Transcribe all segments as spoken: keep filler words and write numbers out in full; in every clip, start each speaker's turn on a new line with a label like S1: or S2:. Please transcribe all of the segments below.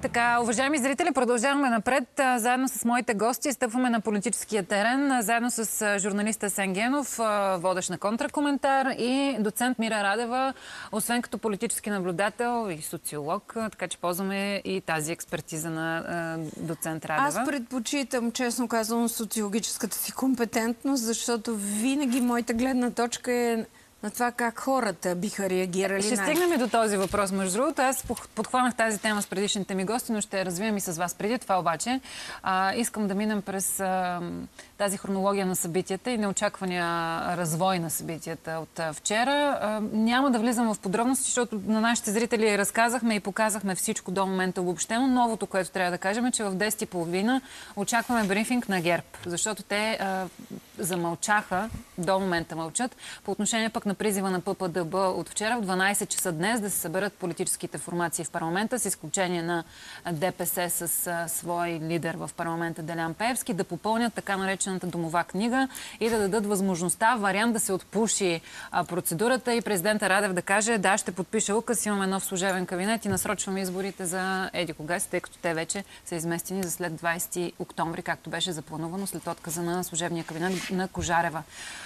S1: Така, уважаеми зрители, продължаваме напред. Заедно с моите гости стъпваме на политическия терен, заедно с журналиста Асен Генов, водещ на Контракоментар, и доцент Мира Радева, освен като политически наблюдател и социолог, така че ползваме и тази експертиза на доцент Радева.
S2: Аз предпочитам, честно казвам, социологическата си компетентност, защото винаги моята гледна точка е на това как хората биха реагирали.
S1: Ще стигнем и до този въпрос, между другото. Аз подхванах тази тема с предишните ми гости, но ще развием и с вас. Преди това обаче а, искам да минем през а, тази хронология на събитията и неочаквания развой на събитията от а, вчера. А, няма да влизам в подробности, защото на нашите зрители разказахме и показахме всичко до момента обобщено. Новото, което трябва да кажем, е, че в десет и половина очакваме брифинг на ГЕРБ, защото те а, замълчаха, до момента мълчат, по отношение пък на призива на П П Д Б от вчера в дванайсет часа днес да се съберат политическите формации в парламента, с изключение на Д П С с а, свой лидер в парламента Делян Пеевски, да попълнят така наречената домова книга и да дадат възможността, вариант да се отпуши а, процедурата и президента Радев да каже: да, ще подпиша указ, имаме нов служебен кабинет и насрочваме изборите за еди кога си, тъй като те вече са изместени за след двайсети октомври, както беше заплановано след отказа на служебния кабинет на Кожарева.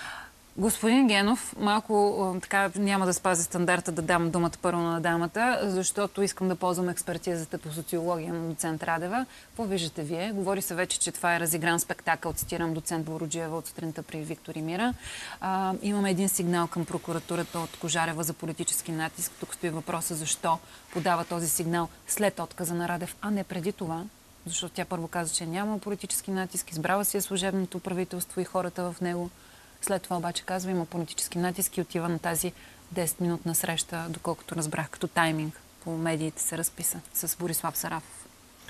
S1: Господин Генов, малко така няма да спазя стандарта да дам думата първо на дамата, защото искам да ползвам експертизата по социология на доцент Радева. Какво виждате вие? Говори се вече, че това е разигран спектакъл, цитирам доцент Боруджиева от сутринта при Виктор и Мира. А, имаме един сигнал към прокуратурата от Кожарева за политически натиск. Тук стои въпроса защо подава този сигнал след отказа на Радев, а не преди това. Защото тя първо каза, че няма политически натиск, избрала си е служебното правителство и хората в него. След това обаче казва, има политически натиск и отива на тази десетминутна среща, доколкото разбрах, като тайминг по медиите се разписа с Борислав Сарафов.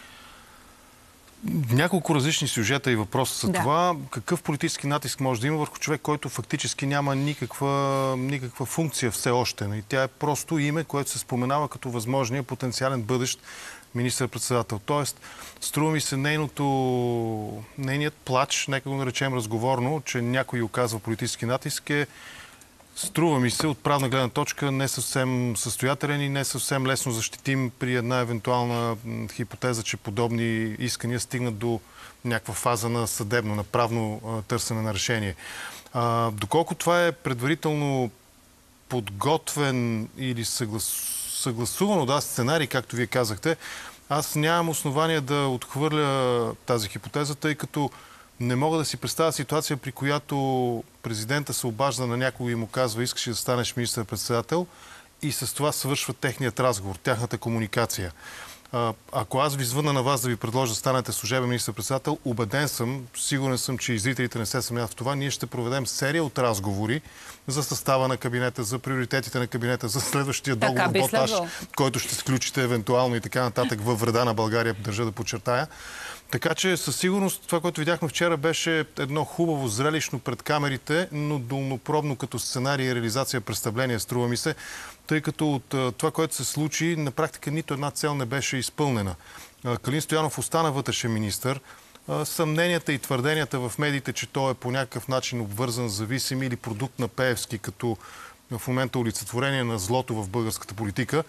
S3: Няколко различни сюжета и въпроса за
S1: да.
S3: това какъв политически натиск може да има върху човек, който фактически няма никаква, никаква функция все още. И тя е просто име, което се споменава като възможния потенциален бъдещ министър-председател. Тоест, струва ми се нейното, нейният плач, нека го наречем разговорно, че някой оказва политически натиск, е, струва ми се, от правна гледна точка не съвсем състоятелен и не съвсем лесно защитим при една евентуална хипотеза, че подобни искания стигнат до някаква фаза на съдебно, на правно а, търсене на решение. А, доколко това е предварително подготвен или съглас... съгласувано, да, сценарий, както вие казахте, аз нямам основания да отхвърля тази хипотеза, тъй като не мога да си представя ситуация, при която президента се обажда на някого и му казва: искаш да станеш министър-председател, и с това свършва техният разговор, тяхната комуникация. Ако аз ви звънна на вас да ви предложа да станете служебен министър-председател, убеден съм, сигурен съм, че и зрителите не се съмняват в това, ние ще проведем серия от разговори за състава на кабинета, за приоритетите на кабинета, за следващия договор, ботаж, който ще сключите евентуално и така нататък във вреда на България, държа да подчертая. Така че със сигурност това, което видяхме вчера, беше едно хубаво, зрелищно пред камерите, но долнопробно като сценарий и реализация представление, струва ми се, тъй като от това, което се случи, на практика нито една цел не беше изпълнена. Калин Стоянов остана вътрешен министър. Съмненията и твърденията в медиите, че той е по някакъв начин обвързан, зависим или продукт на Пеевски, като в момента олицетворение на злото в българската политика,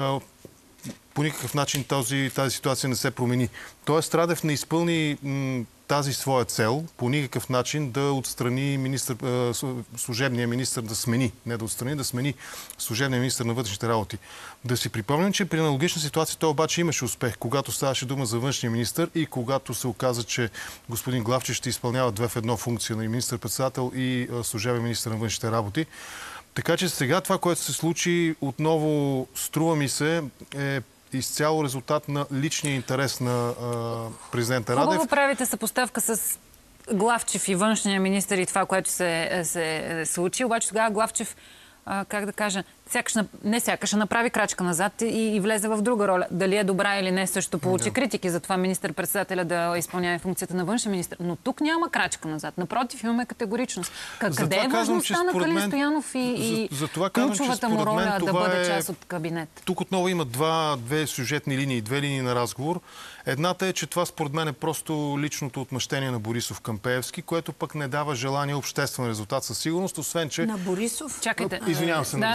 S3: по никакъв начин този, тази ситуация не се промени. Тоест Радев не изпълни м, тази своя цел по никакъв начин да отстрани министър, е, служебния министър, да смени, не да отстрани, да смени служебния министър на вътрешните работи. Да си припомним, че при аналогична ситуация той обаче имаше успех, когато ставаше дума за външния министър и когато се оказа, че господин Главчев ще изпълнява две в едно функция на министър-председател и е, служебен министър на външните работи. Така че сега това, което се случи, отново струва ми се, е изцяло резултат на личния интерес на а, президента Радев.
S1: Хубаво правите съпоставка с Главчев и външния министър и това, което се, се случи. Обаче тогава Главчев, а, как да кажа, сякаш, не сякаш, направи крачка назад и, и влезе в друга роля. Дали е добра или не, също получи да. критики за това министър-председателя да изпълнява функцията на външен министър. Но тук няма крачка назад. Напротив, имаме категоричност. Къде е важността на Калин Стоянов и, и за, за ключовата му роля да бъде е... част от кабинет?
S3: Тук отново има два, две сюжетни линии, две линии на разговор. Едната е, че това според мен е просто личното отмъщение на Борисов към Пеевски, което пък не дава желание обществен резултат със сигурност, освен че...
S2: На Борисов?
S1: Чакайте.
S3: Извинявам се.
S1: Да,
S3: на...
S1: я се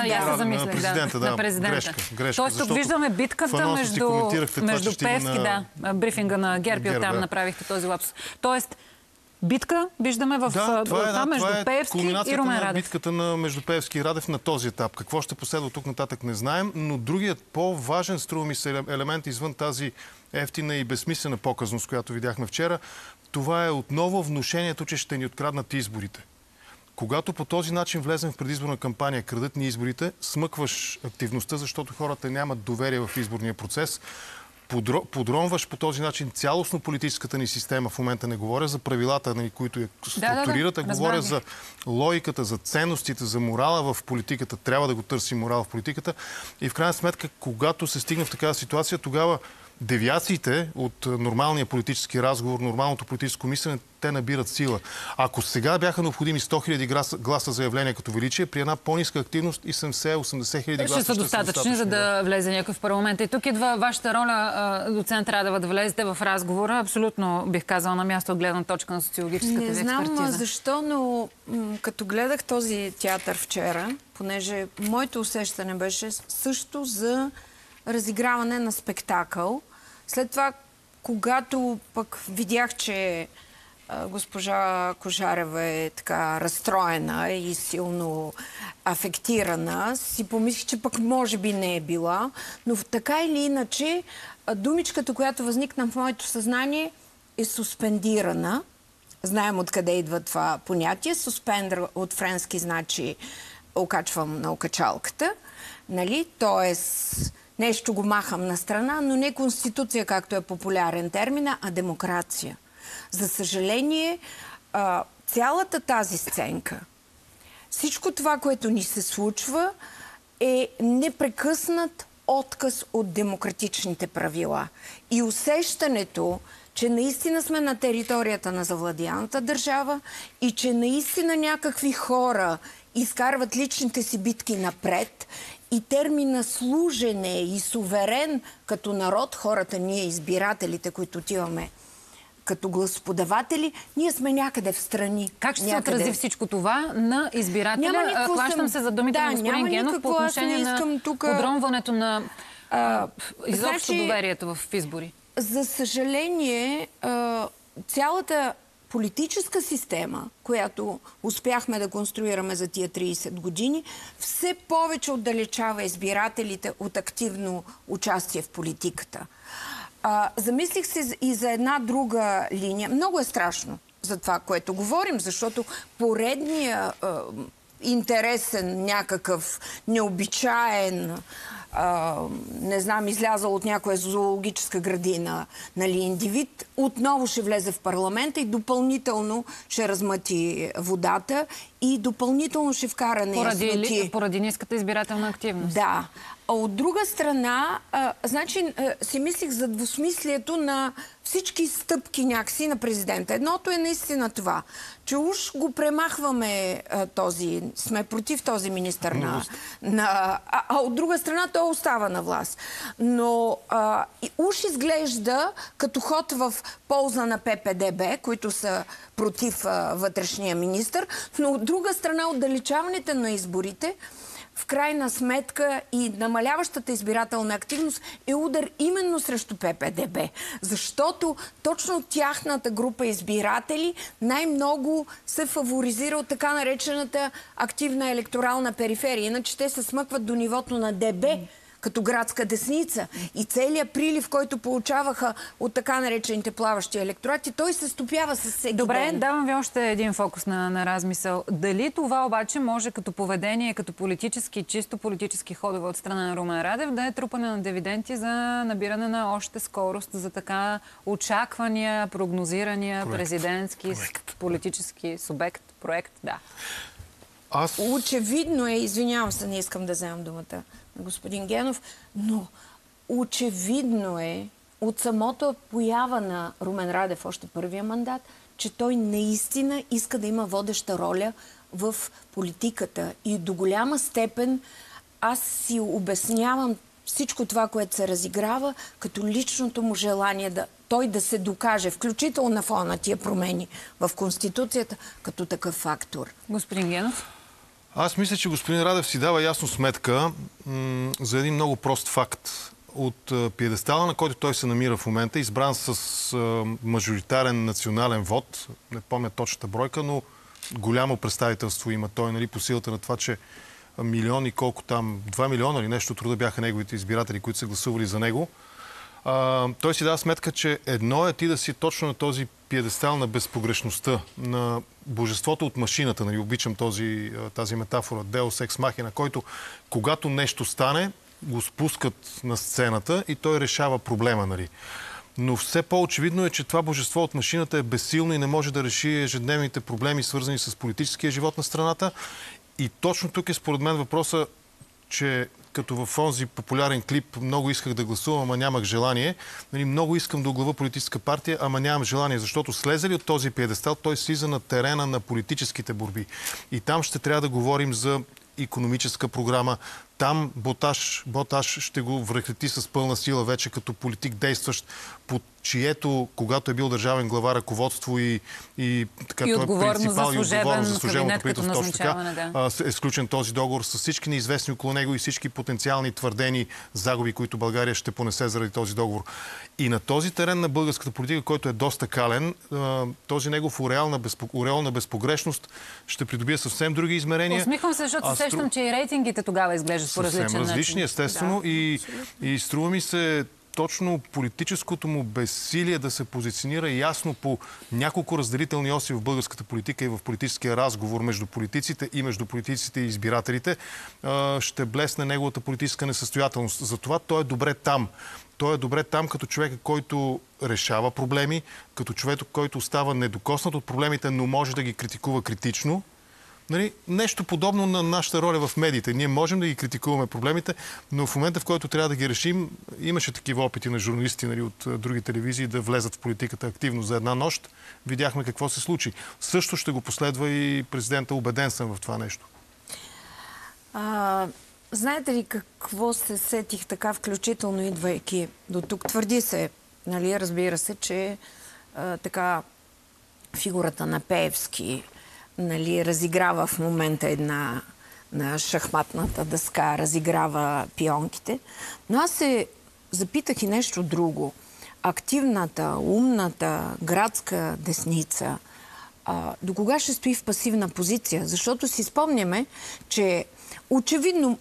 S1: замислих,
S3: на президента, да.
S1: На президента.
S3: Грешка, грешка.
S1: Тоест тук виждаме битката между, между
S3: това,
S1: Пеевски,
S3: на...
S1: да, брифинга на ГЕРБ, и оттам
S3: да.
S1: направихте този лапс. Тоест, битка виждаме в
S3: да, това е,
S1: това
S3: да,
S1: между
S3: това е
S1: Пеевски и Румен Радев.
S3: Битката на между Пеевски и Радев на този етап. Какво ще последва тук нататък не знаем, но другият по-важен, струва ми се, елемент извън тази ефтина и безсмислена показност, която видяхме вчера, това е отново внушението, че ще ни откраднат изборите. Когато по този начин влезем в предизборна кампания, крадат ни изборите, смъкваш активността, защото хората нямат доверие в изборния процес. Подронваш по този начин цялостно политическата ни система. В момента не говоря за правилата, които я структурират,
S1: да, да,
S3: а говоря за логиката, за ценностите, за морала в политиката. Трябва да го търси морал в политиката. И в крайна сметка, когато се стигне в такава ситуация, тогава девиациите от нормалния политически разговор, нормалното политическо мислене, те набират сила. Ако сега бяха необходими сто хиляди гласа заявления като величие, при една по-ниска активност и седемдесет-осемдесет хиляди гласа
S1: ще са достатъчни, за да влезе някой в парламента. И тук идва вашата роля, доцент Радева, да влезете в разговора. Абсолютно, бих казала, на място от гледна точка на социологическата ви експертиза.
S2: Не знам защо, но като гледах този театър вчера, понеже моето усещане беше също за разиграване на спектакъл. След това, когато пък видях, че а, госпожа Кожарева е така разстроена и силно афектирана, си помислих, че пък може би не е била. Но така или иначе, думичката, която възникна в моето съзнание, е суспендирана. Знаем откъде идва това понятие. Суспендър от френски значи окачвам на окачалката. Нали? Тоест нещо го махам на страна, но не конституция, както е популярен термин, а демокрация. За съжаление, цялата тази сценка, всичко това, което ни се случва, е непрекъснат отказ от демократичните правила. И усещането, че наистина сме на територията на завладяната държава и че наистина някакви хора изкарват личните си битки напред и термина служене и суверен като народ, хората, ние избирателите, които отиваме като гласоподаватели, ние сме някъде в страни.
S1: Как ще
S2: някъде...
S1: се отрази всичко това на избирателя? Хващам се за думите
S2: да,
S1: на господин Генов по отношение на тука... подронването на а, изобщо значи, доверието в избори.
S2: За съжаление, а, цялата политическа система, която успяхме да конструираме за тия трийсет години, все повече отдалечава избирателите от активно участие в политиката. А, замислих се и за една друга линия. Много е страшно за това, което говорим, защото поредния а, интересен, някакъв необичаен, а, не знам, излязъл от някоя зоологическа градина, нали, индивид, отново ще влезе в парламента и допълнително ще размъти водата и допълнително ще вкара неясноти.
S1: Поради, поради ниската избирателна активност.
S2: Да. А от друга страна, а, значи, а, си мислих за двусмислието на всички стъпки някакси на президента. Едното е наистина това, че уж го премахваме а, този, сме против този министър на... на а, а от друга страна той остава на власт. Но а, и, уж изглежда като ход в полза на Пе Пе Де Бе, които са против а, вътрешния министър, но от друга страна отдалечаването на изборите в крайна сметка и намаляващата избирателна активност е удар именно срещу Пе Пе Де Бе. Защото точно тяхната група избиратели най-много се фаворизира от така наречената активна електорална периферия. Иначе те се смъкват до нивото на Де Бе, като градска десница. И целият прилив, който получаваха от така наречените плаващи електорати, той се стопява с всеки
S1: Добре,
S2: ден.
S1: давам ви още един фокус на, на размисъл. Дали това обаче може като поведение, като политически, чисто политически ходове от страна на Румен Радев да е трупане на дивиденти за набиране на още скорост, за така очаквания, прогнозирания
S3: проект.
S1: президентски,
S3: проект.
S1: политически субект, проект, да.
S2: Аз... Очевидно е, извинявам се, не искам да вземам думата на господин Генов, но очевидно е от самото поява на Румен Радев, още първия мандат, че той наистина иска да има водеща роля в политиката. И до голяма степен аз си обяснявам всичко това, което се разиграва, като личното му желание да той да се докаже, включително на фона на тия промени в Конституцията, като такъв фактор.
S1: Господин Генов?
S3: Аз мисля, че господин Радев си дава ясно сметка м- за един много прост факт. От а, пиедестала, на който той се намира в момента, избран с а, мажоритарен национален вод, не помня точната бройка, но голямо представителство има той, нали, по силата на това, че милиони, колко там, два милиона или нещо труда бяха неговите избиратели, които са гласували за него. А, той си дава сметка, че едно е ти да си точно на този пиедестал на безпогрешността, на божеството от машината, нали, обичам този, тази метафора, Deus Ex Machina, който когато нещо стане, го спускат на сцената и той решава проблема, нали. Но все по-очевидно е, че това божество от машината е безсилно и не може да реши ежедневните проблеми, свързани с политическия живот на страната. И точно тук е според мен въпроса, че като в онзи популярен клип много исках да гласувам, ама нямах желание. Нали, много искам да оглава политическа партия, ама нямам желание, защото слезе ли от този пиедестал, той слиза на терена на политическите борби. И там ще трябва да говорим за икономическа програма. Там Боташ, Боташ ще го връхлети с пълна сила вече като политик действащ, под чието, когато е бил държавен глава, ръководство и, и, така,
S1: и
S3: той е принципал
S1: и отговорно за
S3: служебното правителство. Точно така
S1: да.
S3: е сключен този договор с всички неизвестни около него и всички потенциални твърдени загуби, които България ще понесе заради този договор. И на този терен на българската политика, който е доста кален, този негов ореал на, безпо, ореал на безпогрешност ще придобие съвсем други измерения.
S1: Усмихвам се, защото сещам, стру... че и рейтингите тогава изглеждат по различен начин.
S3: Съвсем различни, естествено. Да, и, и струва ми се точно политическото му безсилие да се позиционира ясно по няколко разделителни оси в българската политика и в политическия разговор между политиците и между политиците и избирателите, ще блесне неговата политическа несъстоятелност. Затова той е добре там. Той е добре там като човек, който решава проблеми, като човек, който остава недокоснат от проблемите, но може да ги критикува критично. Нали, нещо подобно на нашата роля в медиите. Ние можем да ги критикуваме проблемите, но в момента, в който трябва да ги решим, имаше такива опити на журналисти, нали, от други телевизии да влезат в политиката активно за една нощ. Видяхме какво се случи. Също ще го последва и президента, убеден съм в това нещо.
S2: А, знаете ли какво се сетих така, включително идвайки до тук? Твърди се, нали, разбира се, че а, така фигурата на Пеевски, нали, разиграва в момента една на шахматната дъска, разиграва пионките. Но аз се запитах и нещо друго. Активната, умната, градска десница, а, до кога ще стои в пасивна позиция? Защото си спомняме, че очевидно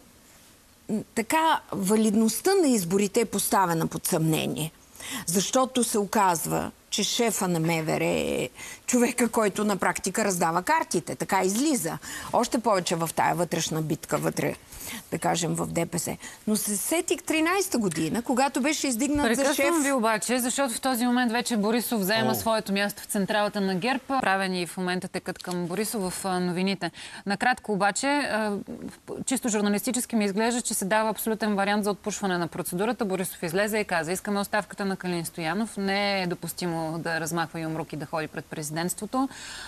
S2: така валидността на изборите е поставена под съмнение. Защото се оказва, че шефа на МВР е човека, който на практика раздава картите. Така излиза. Още повече в тая вътрешна битка, вътре, да кажем, в ДПС. Но се сетих тринайсета година, когато беше издигнат за шеф...
S1: Прекъсвам ви обаче, защото в този момент вече Борисов взема О. своето място в централата на ГЕРБ. Правени в момента текат към Борисов в новините. Накратко обаче, чисто журналистически ми изглежда, че се дава абсолютен вариант за отпушване на процедурата. Борисов излезе и каза: искаме оставката на Калин Стоянов. Не е допустимо да размахва юмрук и да ходи пред президентството.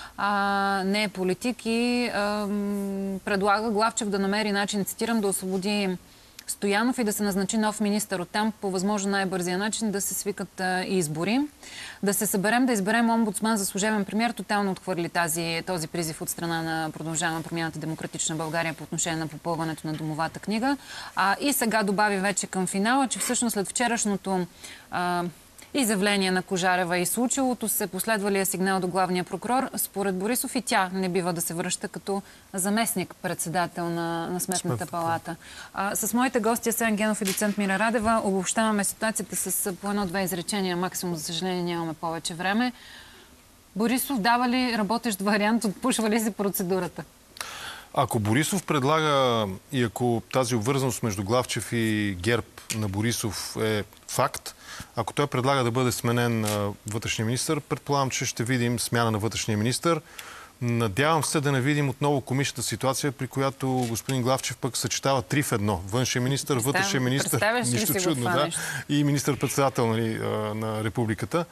S1: А, не е политик и а, предлага Главчев да намери начин, цитирам, да освободи Стоянов и да се назначи нов министър. Оттам по възможно най-бързия начин да се свикат а, избори. Да се съберем, да изберем омбудсман за служебен премиер. Тотално отхвърли тази, този призив от страна на Продължаваме промяната Демократична България по отношение на попълването на домовата книга. А, и сега добави вече към финала, че всъщност след вчерашното а, изявление на Кожарева и случилото се последвалия сигнал до главния прокурор. Според Борисов и тя не бива да се връща като заместник-председател на, на Сметната палата. А, с моите гости Асен Генов и доцент Мира Радева обобщаваме ситуацията с по едно-две изречения. Максимум, за съжаление, нямаме повече време. Борисов дава ли работещ вариант, отпушва ли се процедурата?
S3: Ако Борисов предлага и ако тази обвързаност между Главчев и ГЕРБ на Борисов е факт, ако той предлага да бъде сменен вътрешния министър, предполагам, че ще видим смяна на вътрешния министър. Надявам се да не видим отново комичната ситуация, при която господин Главчев пък съчетава три в едно. Външен министър, вътрешен министър, нищо чудно, да, и министър-председател, нали, на републиката.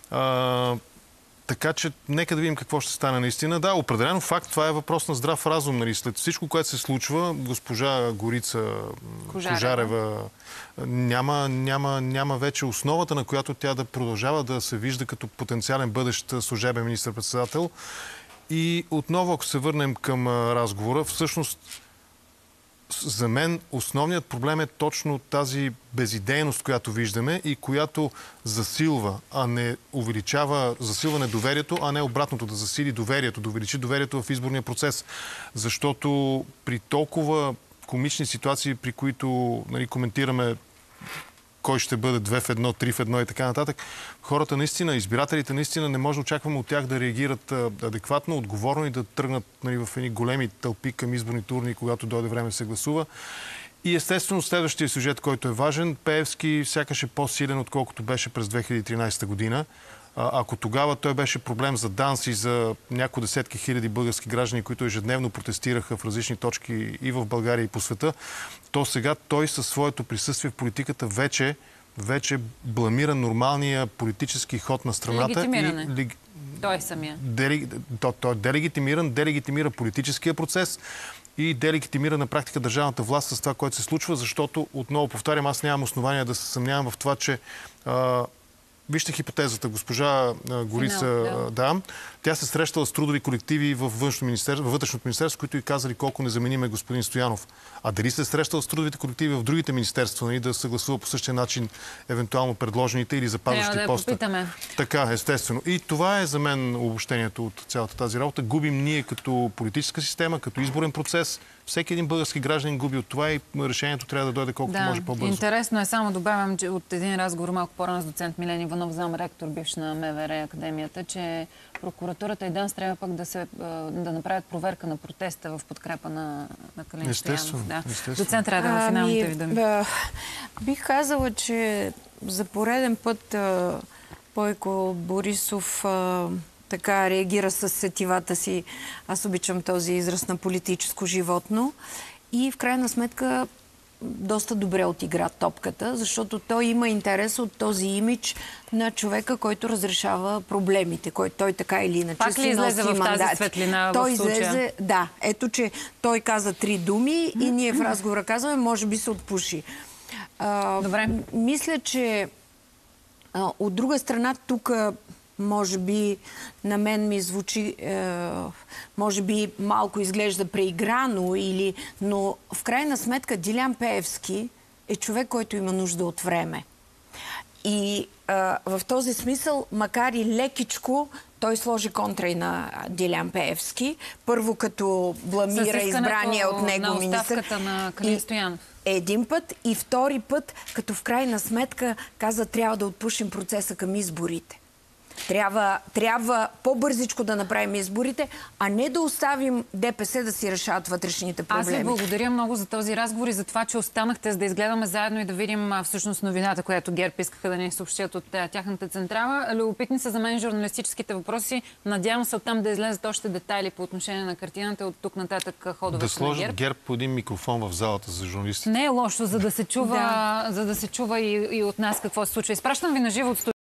S3: А, така че нека да видим какво ще стане наистина. Да, определено факт, това е въпрос на здрав разум. Нали. След всичко, което се случва, госпожа Горица Кожарева, Кожарева няма, няма, няма вече основата, на която тя да продължава да се вижда като потенциален бъдещ служебен министър-председател. И отново, ако се върнем към а, разговора, всъщност за мен основният проблем е точно тази безидейност, която виждаме и която засилва, а не увеличава, засилва недоверието, а не обратното, да засили доверието, да увеличи доверието в изборния процес. Защото при толкова комични ситуации, при които, нали, коментираме кой ще бъде две в едно, три в едно и така нататък, хората наистина, избирателите наистина не може да очакваме от тях да реагират адекватно, отговорно и да тръгнат, нали, в едни големи тълпи към изборни турни, когато дойде време да се гласува. И естествено следващия сюжет, който е важен, Пеевски сякаш е по-силен, отколкото беше през две хиляди и тринадесета година. Ако тогава той беше проблем за ДАНС и за няколко десетки хиляди български граждани, които ежедневно протестираха в различни точки и в България и по света, то сега той със своето присъствие в политиката вече, вече бламира нормалния политически ход на страната.
S1: Легитимиране.
S3: И,
S1: той самия.
S3: Дели, то, той е делегитимиран, делегитимира политическия процес и делегитимира на практика държавната власт с това, което се случва, защото, отново повтарям, аз нямам основания да се съмнявам в това, че а, вижте хипотезата. Госпожа Горица, да. да, тя се срещала с трудови колективи във вътрешното министерство, които и казали колко незаменим е господин Стоянов. А дали се срещала с трудовите колективи в другите министерства, нали, да съгласува по същия начин евентуално предложените или запазващи
S1: да
S3: поста?
S1: Попитаме.
S3: Така, естествено. И това е за мен обобщението от цялата тази работа. Губим ние като политическа система, като изборен процес. Всеки един български гражданин губи от това и решението трябва да дойде колкото
S1: да,
S3: може по-бързо.
S1: Интересно е, само добавям, че от един разговор малко по-рано с доцент Милен Иванов, зам ректор, бивш на МВР Академията, че прокуратурата и ДАНС трябва пък да, се, да направят проверка на протеста в подкрепа на, на Калин Стоянов. Да. Доцент Радева, финалните ви думи.
S2: Да, бих казала, че за пореден път а, Бойко Борисов а, така реагира с сетивата си. Аз обичам този израз на политическо животно. И в крайна сметка доста добре отигра топката, защото той има интерес от този имидж на човека, който разрешава проблемите, който той така или иначе
S1: Пак ли излезе в тази светлина
S2: той
S1: в случая?
S2: Излезе, да, ето, че той каза три думи и ние в разговора казваме, може би се отпуши. А,
S1: Добре.
S2: Мисля, че а, от друга страна тук може би на мен ми звучи, е, може би малко изглежда преиграно, или, но в крайна сметка Делян Пеевски е човек, който има нужда от време. И е, в този смисъл, макар и лекичко, той сложи контра и на Делян Пеевски. Първо като бламира избрания от него
S1: на
S2: министър.
S1: оставката на Калин Стоянов.
S2: Един път и втори път, като в крайна сметка каза, трябва да отпушим процеса към изборите. Трябва, трябва по-бързичко да направим изборите, а не да оставим ДПС да си решават вътрешните проблеми.
S1: Аз ви благодаря много за този разговор и за това, че останахте, за да изгледаме заедно и да видим а, всъщност новината, която ГЕРБ искаха да ни съобщят от а, тяхната централа. Любопитни са за мен журналистическите въпроси. Надявам се оттам да излезат още детайли по отношение на картината от тук нататък ходовете
S3: да сложат
S1: на ГЕРБ.
S3: ГЕРБ по един микрофон в залата за журналистите.
S1: Не е лошо, за да се чува,
S2: да.
S1: за да се чува и, и от нас какво се случва. Изпращам ви на живо от